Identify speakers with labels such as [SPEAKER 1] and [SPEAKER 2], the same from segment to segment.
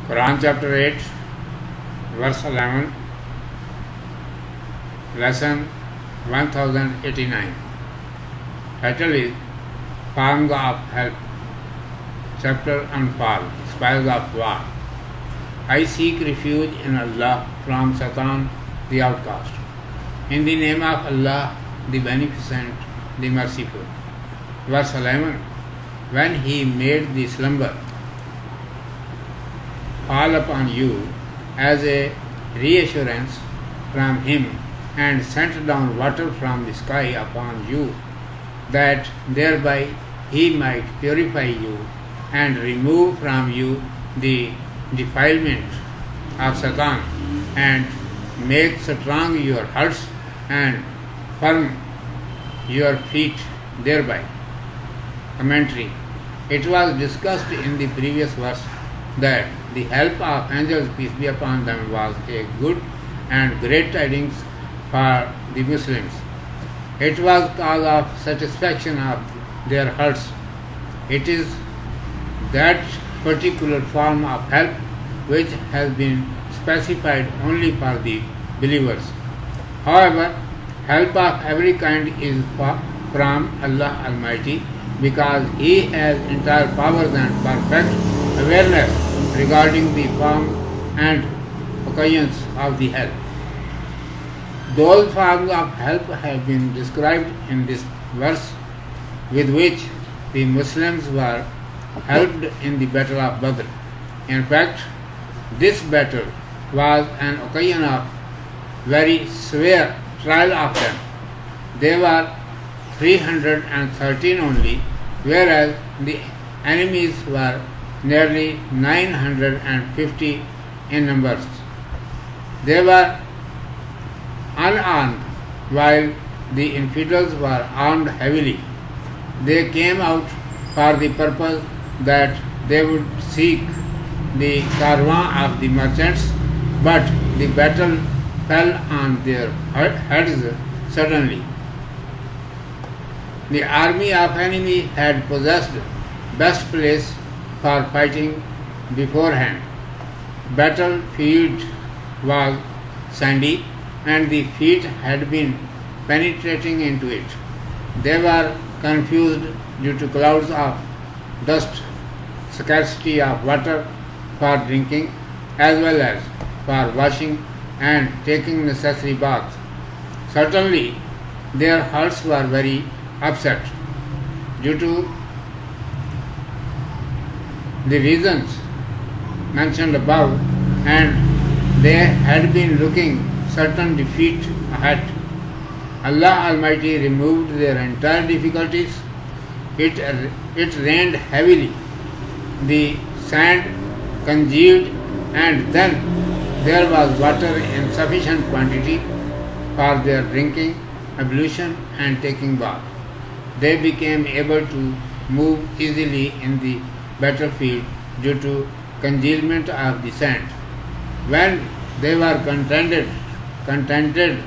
[SPEAKER 1] Quran chapter 8, verse 11, lesson 1089. Title is Palms of Help, chapter Anfaal, Spoils of War. I seek refuge in Allah from Satan, the outcast. In the name of Allah, the Beneficent, the Merciful. Verse 11. When He made the slumber fall upon you as a reassurance from Him and sent down water from the sky upon you, that thereby He might purify you and remove from you the defilement of Satan and make strong your hearts and firm your feet thereby. Commentary. It was discussed in the previous verse that the help of angels, peace be upon them, was a good and great tidings for the Muslims. It was cause of satisfaction of their hearts. It is that particular form of help which has been specified only for the believers. However, help of every kind is from Allah Almighty, because He has entire powers and perfect awareness regarding the form and occasions of the help. Those forms of help have been described in this verse, with which the Muslims were helped in the Battle of Badr. In fact, this battle was an occasion of very severe trial of them. They were 313 only, whereas the enemies were nearly 950 in numbers. They were unarmed, while the infidels were armed heavily. They came out for the purpose that they would seek the caravan of the merchants, but the battle fell on their heads suddenly. The army of enemy had possessed best place for fighting beforehand. Battlefield was sandy, and the feet had been penetrating into it. They were confused due to clouds of dust, scarcity of water for drinking, as well as for washing and taking necessary baths. Certainly, their hearts were very upset due to the reasons mentioned above, and they had been looking certain defeat ahead. Allah Almighty removed their entire difficulties. It rained heavily. The sand congealed, and then there was water in sufficient quantity for their drinking, ablution, and taking bath. They became able to move easily in the battlefield due to congealment of the sand. When they were contented,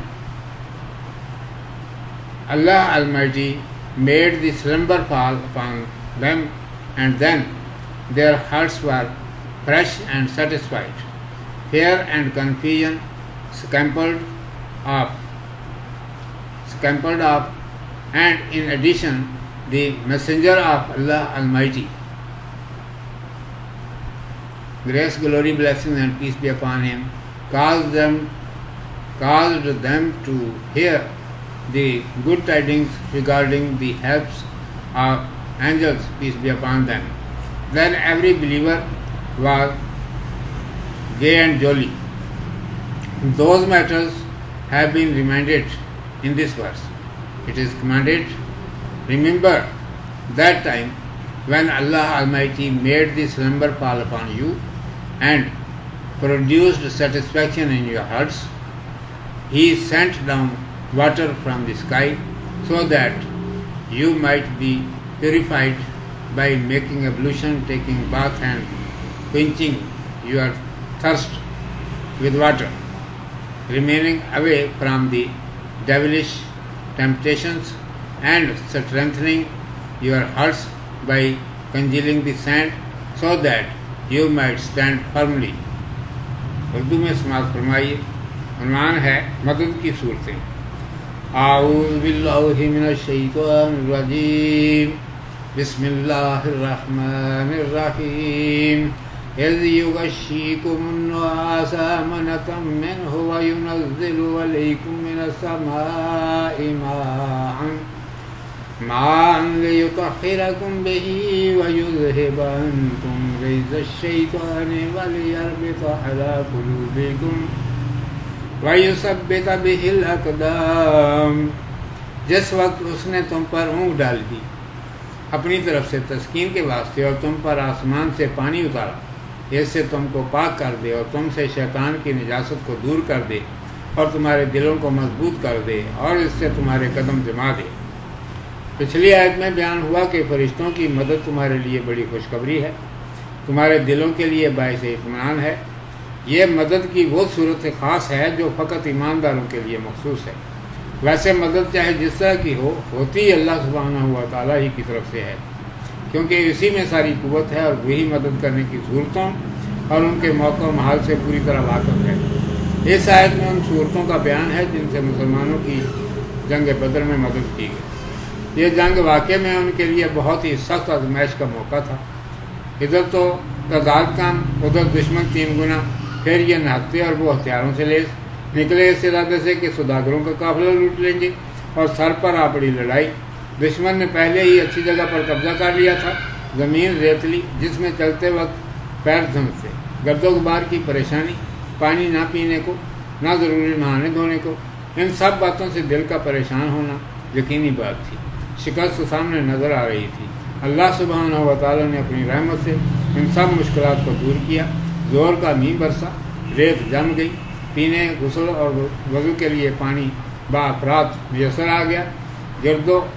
[SPEAKER 1] Allah Almighty made the slumber fall upon them, and then their hearts were fresh and satisfied. Fear and confusion scampered off, and in addition, the Messenger of Allah Almighty, grace, glory, blessings, and peace be upon him, caused them to hear the good tidings regarding the helps of angels, peace be upon them. Then every believer was gay and jolly. Those matters have been reminded in this verse. It is commanded, remember that time when Allah Almighty made the slumber fall upon you and produced satisfaction in your hearts. He sent down water from the sky so that you might be purified by making ablution, taking bath, and quenching your thirst with water, remaining away from the devilish temptations, and strengthening your hearts by congealing the sand, so that you might stand firmly. Urdu میں سماعت فرمائیے. عنوان ہے مدد کی صورتیں. اعوذ باللہ من الشیطان الرجیم. بسم-Millaahir-Rah-maanir-Rahiim. اذ یغششیکمُ اعاسا amanatam-minHu وَيُنَزِّلُ alaykum-minas-Samaaa maaa li-yutahhirakum bihii وَيُذْهِبَ ankum rijzash-Shaytaani li-yarbita alaa quluubikum وَيُثَبِّتَ بِهِی الْأَقْدَامَ. جس وقت اس نے تم پر اونگ ڈال دی اپنی طرف سے تسکین کے واسطے اور تم پر آسمان سے پانی اتارا، اس سے تم کو پاک کر دے اور تم سے شیطان کی نجاست کو دور کر دے اور تمہارے دلوں کو مضبوط کر دے اور اس سے تمہارے قدم جما دے. پچھلی آیت میں بیان ہوا کہ فرشتوں کی مدد تمہارے لیے بڑی خوشخبری ہے، تمہارے دلوں کے لیے باعث اطمینان ہے. یہ مدد کی وہ صورت خاص ہے جو فقط ایمانداروں کے لیے مخصوص ہے. ویسے مدد چاہے جس طرح کی ہوتی اللہ سبحانہ و تعالیٰ ہی کی طرف سے ہے، کیونکہ اسی میں ساری قوت ہے اور وہی مدد کرنے کی صورتوں اور ان کے موقع و محال سے پوری طرح واقف ہے. اس آیت میں ان صورتوں کا بیان ہے جن سے مسلمانوں کی جنگ بدر میں مدد کی گئی. یہ جنگ واقع میں ان کے لیے بہت ہی سخت آزمائش کا موقع تھا. ادھر تو تعداد کم، ادھر دشمن 3 گنا، پھر یہ نہتے اور وہ ہتھیاروں سے لیس نکلے اس ارادے سے کہ سوداگروں کا قافلہ لوٹ لیں گے، اور سر پر آ پڑی لڑائی. دشمن نے پہلے ہی اچھی جگہ پر قبضہ کر لیا تھا. زمین ریتلی جس میں چلتے وقت پیر دھنستے، گرد و غبار کی پریشانی، پانی نہ پینے کو، نہ ضروری نہانے دھونے کو، ان سب باتوں سے دل کا پریشان ہونا یقینی بات تھی. شکست سامنے نظر آ رہی تھی. اللہ سبحانہ و تعالیٰ نے اپنی رحمت سے ان سب مشکلات کو دور کیا. زور کا مینہ برسا، ریت جم گئی، پینے، غسل اور وضو کے لیے پانی بافراد میسر آ گیا. گرد و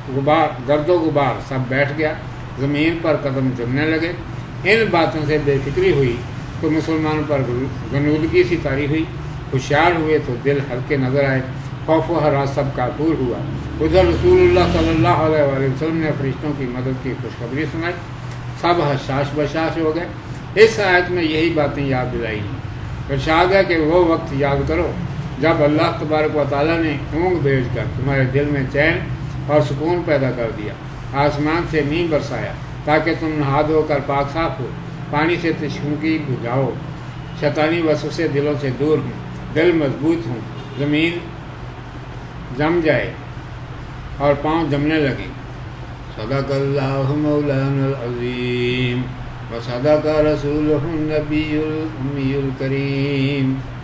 [SPEAKER 1] غبار سب بیٹھ گیا، زمین پر قدم جمنے لگے. ان باتوں سے بے فکری ہوئی تو مسلمانوں پر غنودگی سی طاری ہوئی. ہوشیار ہوئے تو دل ہلکے نظر آئے. خوف و ہراس سب کا دور ہوا. ادھر رسول اللہ صلی اللہ علیہ وسلم نے فرشتوں کی مدد کی خوشخبری سنائی. سب حشاش بشاش ہو گئے. اس آیت میں یہی باتیں یاد دلائی ہیں. ارشاد ہے کہ وہ وقت یاد کرو جب اللہ تبارک و تعالیٰ نے اونگ بھیج کر تمہارے دل میں چین اور سکون پیدا کر دیا، آسمان سے مینہ برسایا تاکہ تم نہا دھو کر پاک صاف ہو، پانی سے تشنگی بجھاؤ، شیطانی وسوسے دلوں سے دور ہوں، دل مضبوط ہوں، زمین جم جائے اور پاؤں جمنے لگے. صدق اللہ مولانا العظیم وصدق رسولہ النبی الامی الکریم.